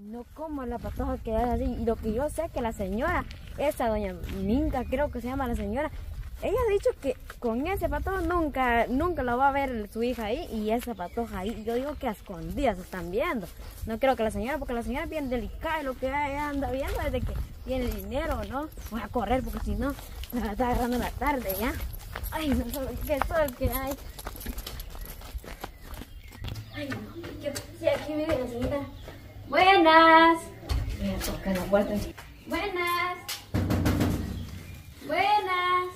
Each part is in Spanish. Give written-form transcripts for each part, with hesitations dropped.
no como la patoja que es así. Y lo que yo sé que la señora, esa doña Minga, creo que se llama la señora, ella ha dicho que con ese patojo nunca lo va a ver su hija ahí y esa patoja ahí. Yo digo que a escondidas se están viendo. No creo que la señora, porque la señora es bien delicada y lo que ella anda viendo desde que tiene el dinero, ¿no? Voy a correr porque si no me va a estar agarrando la tarde ya. Ay, no solo que sol que hay. Ay, no, si aquí vive la señora. Buenas. Voy a tocar la puerta. Buenas. Buenas.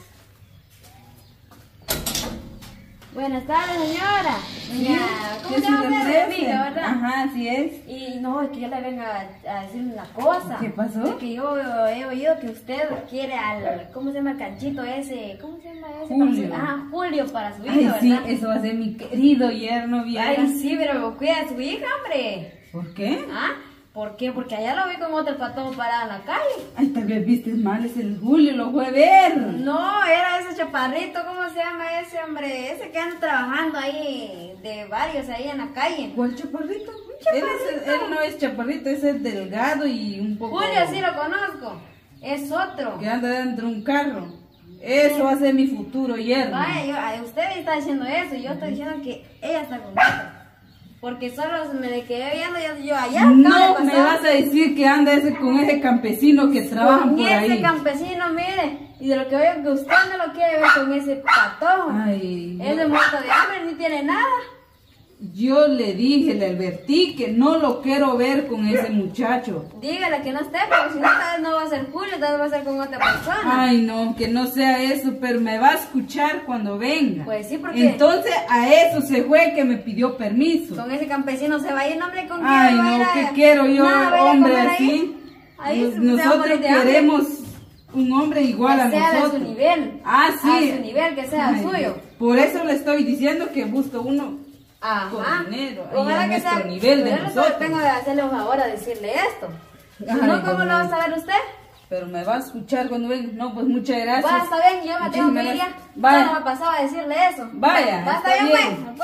Buenas tardes, señora. ¿Cómo se llama usted? Amiga, ¿verdad? Ajá, así es. Y no, es que yo le vengo a decir una cosa. ¿Qué pasó? Es que yo he oído que usted quiere al, ¿cómo se llama el canchito ese? ¿Cómo se llama ese? Julio. Ah, Julio para su hija, Ay, ¿verdad? sí, eso va a ser mi querido yerno, bien. Ay, sí, pero cuida a su hija, hombre. ¿Por qué? ¿Ah? ¿Por qué? Porque allá lo vi con otro patojo parado en la calle. Ay, tal vez viste mal, es el Julio, lo fue a ver. No, era ese chaparrito, ¿cómo se llama ese hombre? Ese que anda trabajando ahí, de varios ahí en la calle. ¿Cuál chaparrito? Chaparrito. Él no es chaparrito, es el delgado y un poco... Julio sí lo conozco, es otro. Que anda dentro de un carro. Eso va a ser mi futuro yerno. Vaya, usted está diciendo eso y yo estoy diciendo que ella está con otro. Porque solo me le quedé viendo yo allá. No me vas a decir que anda con ese campesino que trabajan por ahí. Ese campesino, mire, y de lo que veo que usted no lo quiere ver con ese patojo. Ay, Ese muerto de hambre ni tiene nada. yo le dije, le advertí que no lo quiero ver con ese muchacho. Dígale que no esté, porque si no, tal vez no va a ser Julio, tal vez va a ser con otra persona. Ay, no, que no sea eso, pero me va a escuchar cuando venga. Pues sí, porque entonces a eso se fue que me pidió permiso. con ese campesino se va a ir, hombre, con quién Ay, va a ir no, a- ¿qué quiero yo, Nada, vaya a hombre comer así? ahí se va a Nosotros morir de hambre. queremos un hombre igual a Que sea de nosotros. su nivel. Ah, sí. A su nivel, que sea Ay, suyo. Por eso le estoy diciendo que busco uno Ajá. con dinero, ahí Ojalá a que nuestro sea. nivel de Yo no nosotros. tengo de hacerle un favor a decirle esto. Si Ay, no, ¿cómo no, lo va a saber usted? Pero me va a escuchar cuando venga. No, pues muchas gracias. Va, está bien, yo me tengo que ir Muchísimas ya. gracias. Vaya. No me pasaba a decirle eso. Vaya, Va, está bien, bien.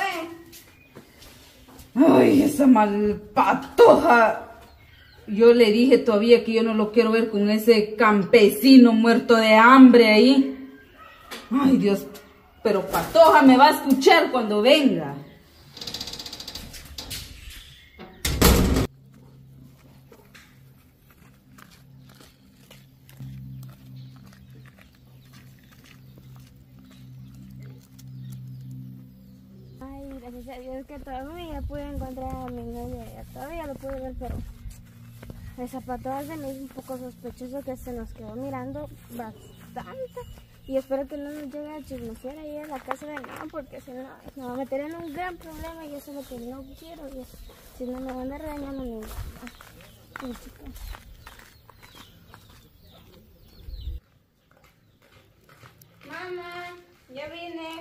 pues. Ay, esa malpatoja. Yo le dije todavía que yo no lo quiero ver con ese campesino muerto de hambre ahí. Ay, Dios, pero patoja me va a escuchar cuando venga. Ay, gracias a Dios que todavía pude encontrar a mi novia. Todavía lo pude ver, pero esa patoja se me hizo un poco sospechoso que se nos quedó mirando bastante. Y espero que no nos llegue a chismosear ahí en la casa de nada, porque si no, nos va a meter en un gran problema y eso es lo que no quiero. Y si no, me van a regañar a mi mamá. Ay, chica. Mamá, ya vine.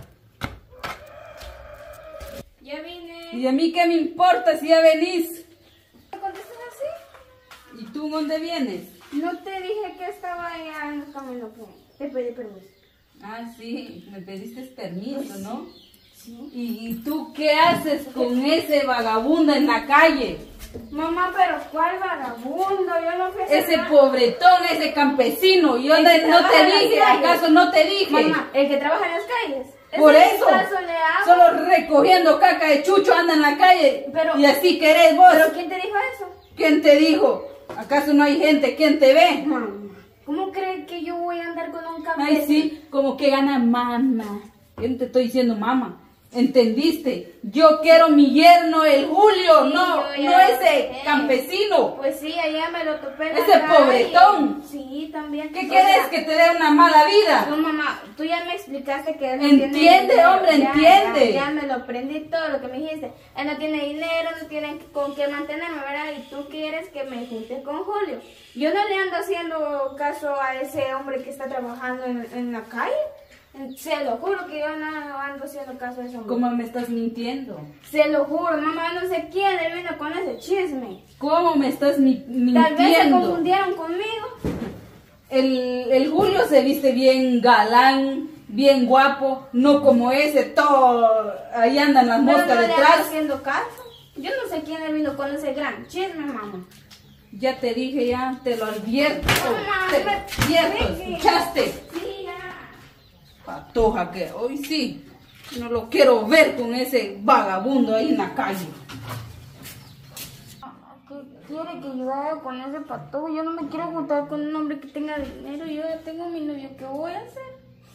Ya vine. ¿Y a mí qué me importa si ya venís? ¿Me contestas así? ¿Y tú dónde vienes? No te dije que estaba allá en el camino, que te pedí permiso. Ah, sí, me pediste permiso, ¿no? Sí. ¿Y tú qué haces con ese vagabundo en la calle? Mamá, pero ¿cuál vagabundo? Yo no fui a hacer Ese nada. pobretón, ese campesino, yo El que no trabaja te en las dije, calles. ¿acaso no te dije? Mamá, el que trabaja en las calles. Por Ese eso, está soleado. solo recogiendo caca de chucho anda en la calle. Pero- y así querés vos. ¿Pero quién te dijo eso? ¿Quién te dijo? ¿Acaso no hay gente? ¿Quién te ve? Mamá, ¿cómo crees que yo voy a andar con un campesino? Ay, sí, como que gana mamá. Yo no te estoy diciendo mamá. ¿Entendiste? Yo quiero mi yerno, el Julio, Sí, no, yo ya no lo ese sé. campesino. Pues sí, allá me lo topé en Ese la calle. pobretón. Sí, también. ¿Qué O quieres? sea, ¿Que te dé una mala vida? No, mamá, tú ya me explicaste que él no Entiende, tiene dinero. hombre, Ya, entiende. Ya me lo aprendí todo lo que me dijiste. Él no tiene dinero, no tiene con qué mantenerme, ¿verdad? Y tú quieres que me junte con Julio. Yo no le ando haciendo caso a ese hombre que está trabajando en la calle. Se lo juro que yo no ando haciendo caso a ese hombre. ¿Cómo me estás mintiendo? Se lo juro, mamá, no sé quién le vino con ese chisme. ¿Cómo me estás mintiendo? Tal vez se confundieron conmigo. El Julio se viste bien galán, bien guapo, no como ese, todo, ahí andan las Pero moscas no le ando detrás. haciendo caso. Yo no sé quién vino con ese gran chisme, mamá. Ya te dije, ya te lo advierto. Mamá, Te lo advierto, ¿escuchaste? Sí, ya. Patoja que hoy sí. No lo quiero ver con ese vagabundo ahí en la calle. ¿Qué quiere que yo haga con ese patojo? Yo no me quiero juntar con un hombre que tenga dinero. Yo ya tengo mi novio. ¿Qué voy a hacer?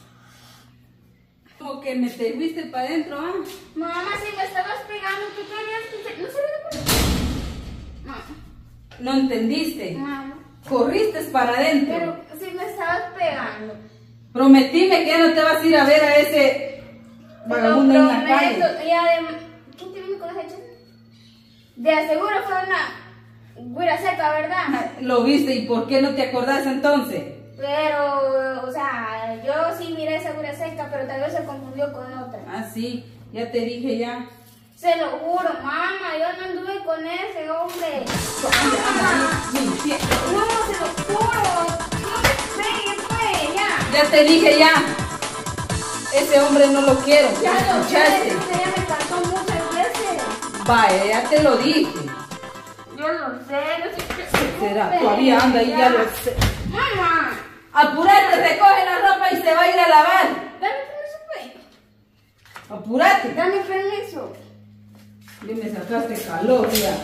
Como que me te fuiste para adentro, ¿ah? Mamá, si me estabas pegando, ¿qué querías que no se Mamá. No entendiste. Mamá. Corriste para adentro. Pero si me estabas pegando. Prometime que ya no te vas a ir a ver a ese vagabundo en la calle. Y además, ¿quién te vino con ese chisme? De aseguro fue una güira seca, ¿verdad? Lo viste y ¿por qué no te acordás entonces? Pero, o sea, yo sí miré esa güira seca, pero tal vez se confundió con otra. Ah, sí, ya te dije ya. Se lo juro, mamá, yo no anduve con ese hombre. Sí. No, se lo juro. No me pegues, pues, ya. Ya te dije ya. Ese hombre no lo quiero. Ya lo sé, ¿Escuchaste? ella me cantó muchas veces. Vaya, ya te lo dije. Yo lo sé, no sé qué. Será, todavía anda ahí, ya lo sé. Mamá. Apúrate, recoge la ropa y se va a ir a lavar. Dame permiso, pues. Apúrate. Dame permiso. Ya me sacaste calor, ya.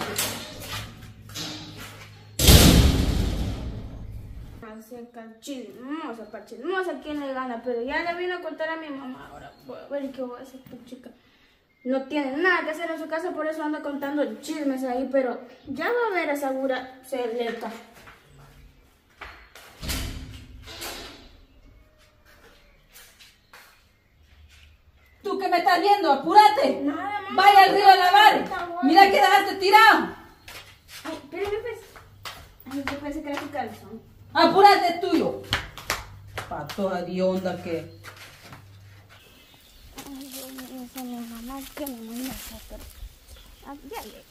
Seca, chismosa, pa' chismosa, ¿quién le gana? Pero ya le vino a contar a mi mamá. Ahora voy a ver qué voy a hacer, esta chica. No tiene nada que hacer en su casa, por eso anda contando chismes ahí, pero ya va a ver a esa gura celeta. ¿Tú qué me estás viendo? Apúrate. Nada, mamá. Vaya al río a lavar. Está bueno. Mira que dejaste tirado. Ay, espérame, pues. Ay, yo pensé que era tu calzón. Apúrate, tuyo. Patoja de onda que. Ay, Dios mío, esa mi mamá, que me manda a hacer. Ah, ya llegué.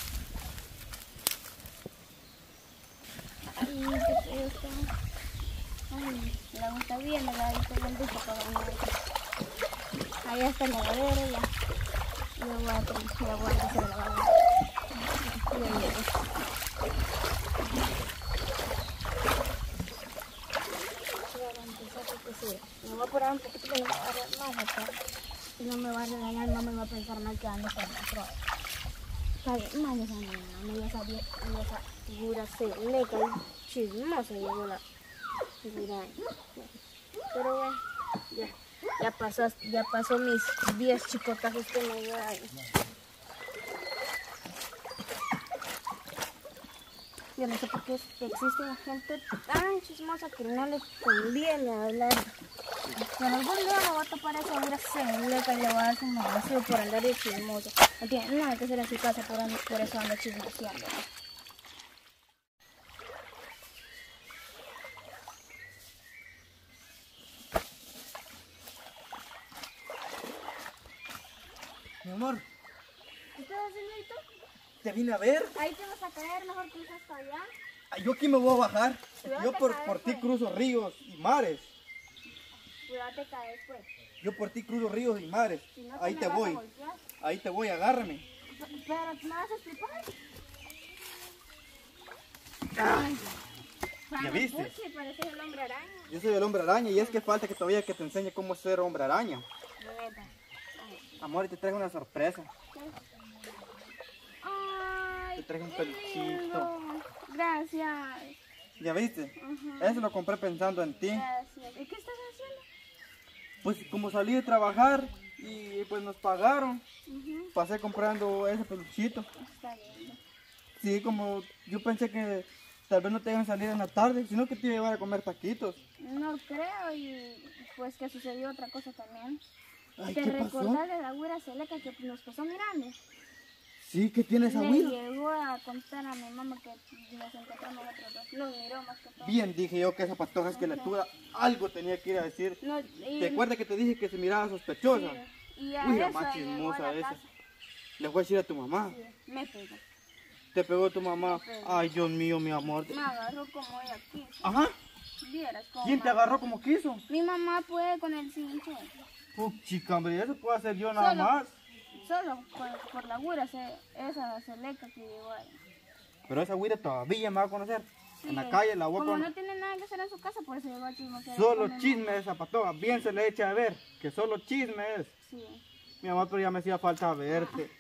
Ay, qué feo está. Ay, el agua está bien, me la visto bien rico para bañar. Ahí está el lavadero, ya. Ya voy a hacer el lavadero. Ya llegué. Me voy a apurar un poquito que no me va a dar más acá. Si no me va a regañar, no me va a pensar mal que ando con la prueba. Está bien, no, esa figura seca y chismosa llegó la figura. Pero bueno, ya pasó mis 10 chicotazos que me dio ahí. Yo no sé por qué existe una gente tan chismosa que no le conviene hablar. Pero algún día me va a topar esa figura seca y le va a dar su negocio por andar de chismoso. No tiene nada que hacer en su casa, por eso anda chismoseando. Mi amor, ¿Qué estás haciendo ahí tú? te vine a ver. Ahí te vas a caer, mejor cruza hasta allá. Ay, yo aquí me voy a bajar. Cuidado Yo te por caes, ti pues. cruzo ríos y mares. Cuidado te caes, pues. Yo por ti cruzo ríos y mares. Si no, Ahí me te vas a voy. golpear. Ahí te voy, agárrame. Pero, ¿me vas a explicar? ¿Ya viste? Sí, pareces el hombre araña. Yo soy el hombre araña y es que falta que todavía que te enseñe cómo ser hombre araña. Neta. Amor, y te traigo una sorpresa. Ay, Te traje un qué peluchito. lindo. Gracias. ¿Ya viste? Ujú. Eso lo compré pensando en ti. Gracias. ¿Y qué estás haciendo? Pues como salí de trabajar y pues nos pagaron, Ujú. pasé comprando ese peluchito. Está lindo. Sí, como yo pensé que tal vez no te iban a salir en la tarde, sino que te iba a llevar a comer taquitos. No creo y pues que sucedió otra cosa también. Ay, ¿Te ¿qué pasó? recordás de la güera Celeca que nos pasó mirando? Sí, ¿qué tienes, Le abuelo? llegó a contar a mi mamá que nos encontramos otros dos. Nos miró más que todo. Bien, dije yo que esa patoja esqueletuda algo tenía que ir a decir. No, y, ¿Te acuerdas que te dije que se miraba sospechosa? y a Uy, la eso más llegó a chismosa la esa. casa. Le fue a decir a tu mamá. Sí, me pegó. Te pegó tu mamá. pegó. Ay, Dios mío, mi amor. Me agarró como ella quiso. Ajá. Vieras cómo. ¿Quién te agarró como quiso? Mi mamá puede con el cincho. Chica, hombre, eso puedo hacer yo nada Solo- más. solo por la güira, esa seleca que llegó ahí. Pero esa güira todavía me va a conocer. Sí, En la calle la voy a como conocer. no tiene nada que hacer en su casa, por eso llegó a chismosear. Solo chisme esa patoja. Bien se le echa a ver. Que solo chisme es. Sí. Mi amor, pero ya me hacía falta verte.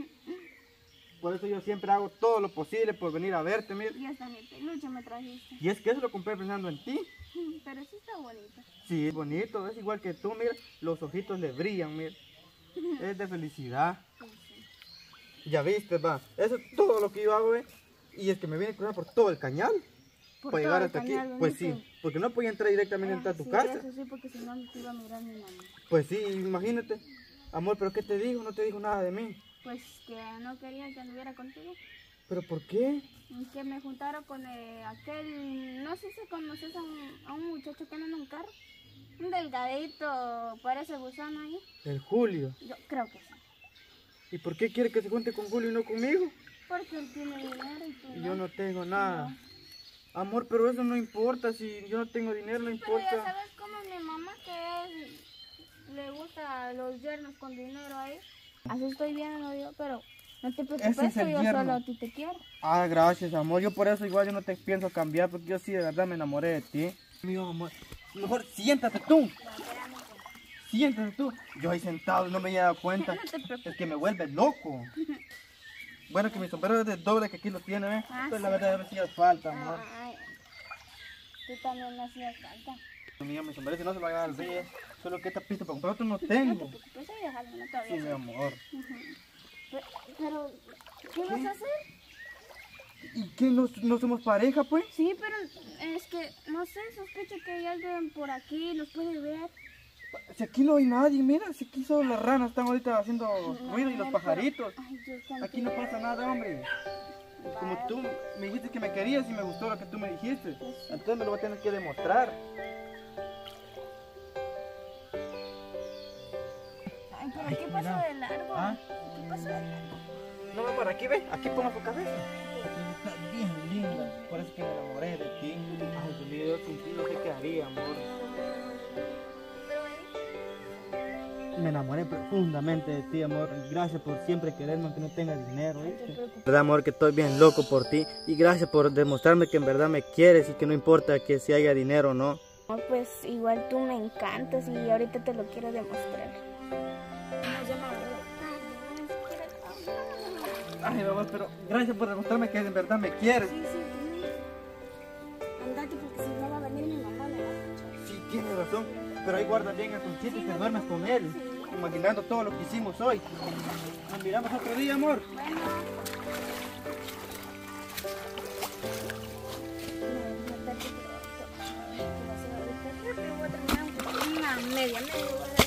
Por eso yo siempre hago todo lo posible por venir a verte, mira. Y hasta mi peluche me trajiste. Y es que eso lo compré pensando en ti. Pero sí está bonito. Sí, es bonito, es igual que tú, mira. Los ojitos le brillan, mira. Es de felicidad. Ya viste, va. Eso es todo lo que yo hago, Y es que me viene a cruzar por todo el cañal. Por Para todo llegar el hasta cañal, aquí. Pues sí, bonito. porque no podía entrar directamente a tu Sí, casa. eso sí, porque si no te iba a mirar mi mamá. Pues sí, imagínate. Amor, ¿pero qué te dijo? No te dijo nada de mí. Pues que no quería que anduviera contigo. ¿Pero por qué? Que me juntaron con aquel, no sé si conoces a un muchacho que anda en un carro. Un delgadito, parece gusano ahí. El Julio. Yo creo que sí. ¿Y por qué quiere que se junte con Julio y no conmigo? Porque él tiene dinero y tú Y no. yo no tengo nada. Amor, pero eso no importa. Si yo no tengo dinero, no Pero importa. ya sabes cómo mi mamá le gusta los yernos con dinero ahí. Así estoy bien, no digo, pero no te Ese preocupes, es el que yo yerno. solo a ti te quiero. Ah, gracias, amor. Yo por eso igual yo no te pienso cambiar, porque yo sí de verdad me enamoré de ti. Mío, amor. Mejor siéntate tú. Siéntate tú. Yo ahí sentado y no me había dado cuenta. No te preocupes. Es que me vuelve loco. Bueno, que mi sombrero es de doble, que aquí lo tiene, ¿eh? Ah, Pues sí. la verdad me hacía falta, amor. Ay, tú también me hacías falta. Mío, mi sombrero si no se lo va a dar al río. Solo que esta pista para comprar otro no tengo. Pues ahí déjalo, no todavía. Sí, mi amor. Pero, ¿qué vas a hacer? ¿Y qué? ¿No somos pareja, pues? Sí, pero es que, no sé, sospecho que hay alguien por aquí, los puede ver. Si aquí no hay nadie, mira, si aquí solo las ranas están ahorita haciendo ruido y los Pero- pajaritos. Ay, Dios santo. Aquí no pasa nada, hombre. Como tú me dijiste que me querías y me gustó lo que tú me dijiste, entonces me lo voy a tener que demostrar. Ay, pero ¿qué pasó de largo? ¿Ah? ¿Qué pasó de largo? No, mi amor, aquí ve, aquí pongo tu cabeza. Está bien linda, por eso que me enamoré de ti. Ay, Dios mío, yo sin ti no sé qué haría, amor. Me enamoré profundamente de ti, amor. Y gracias por siempre quererme aunque no tenga dinero, ¿viste? Verdad, amor, que estoy bien loco por ti. Y gracias por demostrarme que en verdad me quieres y que no importa que si haya dinero o no. No, pues igual tú me encantas y ahorita te lo quiero demostrar. Ay, mi amor, pero gracias por demostrarme que en verdad me quieres. Sí, sí, andate porque si no va a venir mi mamá me va a escuchar. Sí, tienes razón. Pero ahí guarda bien a tu chiste y te duermes con él. Imaginando todo lo que hicimos hoy. Nos miramos otro día, amor. Una media